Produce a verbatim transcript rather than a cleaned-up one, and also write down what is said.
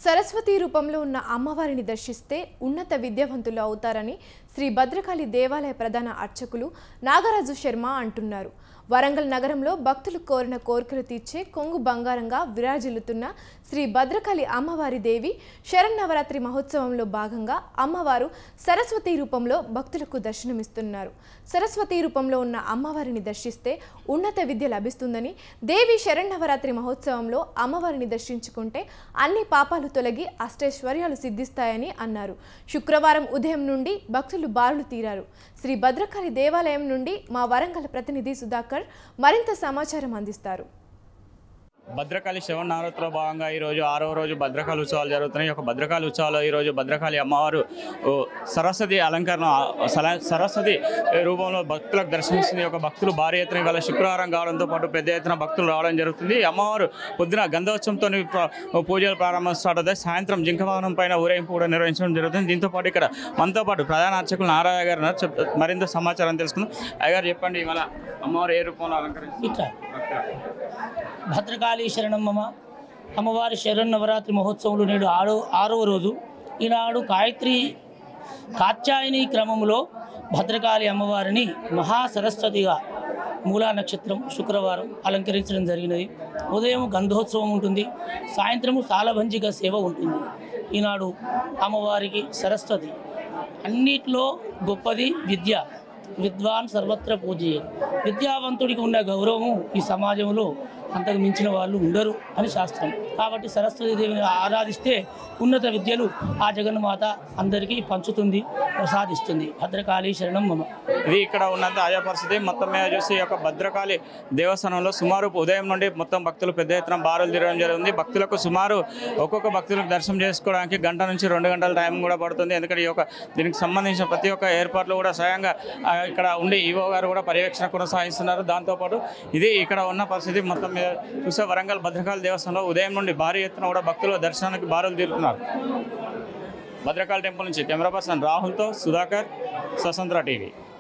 సరస్వతి రూపంలో ఉన్న అమ్మవారిని దర్శిస్తే ఉన్నత విద్యావంతులు అవుతారని శ్రీ భద్రకాళి దేవాలయ ప్రధాన అర్చకులు నాగరాజు శర్మ అంటున్నారు. వరంగల్ నగరంలో భక్తులు కోరిన కోరికలు తీర్చే కొంగు బంగారంగా విరాజిల్లుతున్న శ్రీ భద్రకాళి అమ్మవారి దేవి శరన్నవరాత్రి మహోత్సవంలో భాగంగా అమ్మవారు సరస్వతి రూపంలో భక్తులకు దర్శనమిస్తున్నారు. సరస్వతి రూపంలో ఉన్న అమ్మవారిని దర్శిస్తే ఉన్నత విద్య లభిస్తుందని, దేవి శరన్నవరాత్రి మహోత్సవంలో అమ్మవారిని దర్శించుకుంటే అన్ని పాపాలు తొలగి అష్టైశ్వర్యాలు సిద్ధిస్తాయని అన్నారు. శుక్రవారం ఉదయం నుండి భక్తులు బారులు తీరారు. శ్రీ భద్రకాళి దేవాలయం నుండి మా వరంగల్ ప్రతినిధి సుధాకర్ మరింత సమాచారం అందిస్తారు. భద్రకాళి శరన్నవరాత్రిలో భాగంగా ఈరోజు ఆరవ రోజు భద్రకాళి ఉత్సవాలు జరుగుతున్నాయి. ఒక భద్రకాళి ఉత్సవాల్లో ఈరోజు భద్రకాళి అమ్మవారు సరస్వతి అలంకరణ సరస్వతి రూపంలో భక్తులకు దర్శనమిస్తుంది. ఒక భక్తులు భారీ ఎత్తున ఇవాళ శుక్రవారం కావడంతో పాటు పెద్ద ఎత్తున భక్తులు రావడం జరుగుతుంది. అమ్మవారు పొద్దున గంధోత్సవంతో పూజలు ప్రారంభం స్టార్ట్ అవుతాయి. సాయంత్రం జింక వాహనం పైన ఊరేగింపు కూడా నిర్వహించడం జరుగుతుంది. దీంతో పాటు ఇక్కడ మనతో పాటు ప్రధాన అర్చకులు నారాయణ గారు మరింత సమాచారం తెలుసుకుందాం. అయ్యగారు చెప్పండి, ఇవాళ అమ్మవారు ఏ రూపంలో అలంకరించారు? భద్రకాళి శరణమ్మ అమ్మవారి శరన్నవరాత్రి మహోత్సవంలో నేడు ఆరో ఆరవ రోజు. ఈనాడు గాయత్రి కాత్యాయని క్రమంలో భద్రకాళి అమ్మవారిని మహాసరస్వతిగా మూలా నక్షత్రం శుక్రవారం అలంకరించడం జరిగినది. ఉదయం గంధోత్సవం ఉంటుంది, సాయంత్రము సాలభంజిక సేవ ఉంటుంది. ఈనాడు అమ్మవారికి సరస్వతి అన్నిట్లో గొప్పది విద్య. విద్వాన్ సర్వత్ర పూజయే. విద్యావంతుడికి ఉన్న గౌరవము ఈ సమాజంలో అంతకు మించిన వాళ్ళు ఉండరు అని శాస్త్రం. కాబట్టి సరస్వతి దేవిని ఆరాధిస్తే ఉన్నత విద్యలు ఆ జగన్మాత అందరికీ పంచుతుంది, ప్రసాదిస్తుంది. భద్రకాళి శరణం మమ. ఇది ఇక్కడ ఉన్నంత ఆయా పరిస్థితి. మొత్తం మీద చూసి యొక్క భద్రకాళి దేవస్థానంలో సుమారు ఉదయం నుండి మొత్తం భక్తులు పెద్ద ఎత్తున బారులు తిరగడం జరుగుతుంది. భక్తులకు సుమారు ఒక్కొక్క భక్తులకు దర్శనం చేసుకోవడానికి గంట నుంచి రెండు గంటల టైం కూడా పడుతుంది. ఎందుకంటే ఈ యొక్క దీనికి సంబంధించిన ప్రతి ఒక్క ఏర్పాట్లు కూడా స్వయంగా ఇక్కడ ఉండి ఈవో గారు కూడా పర్యవేక్షణ కొనసాగిస్తున్నారు. దాంతోపాటు ఇది ఇక్కడ ఉన్న పరిస్థితి. మొత్తం మీద చూసే వరంగల్ భద్రకాళి దేవస్థానంలో ఉదయం నుండి భారీ ఎత్తున కూడా భక్తులు దర్శనానికి బారులు తీరుతున్నారు. భద్రకాళి టెంపుల్ నుంచి కెమెరా పర్సన్ రాహుల్తో సుధాకర్, స్వతంత్ర టీవీ.